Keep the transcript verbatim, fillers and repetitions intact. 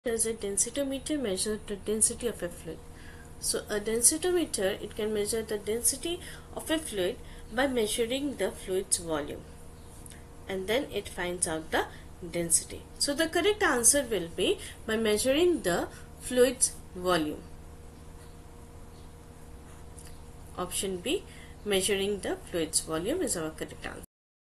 Does a densitometer measure the density of a fluid? So a densitometer, it can measure the density of a fluid by measuring the fluid's volume, and then it finds out the density. So the correct answer will be by measuring the fluid's volume. Option B, measuring the fluid's volume is our correct answer.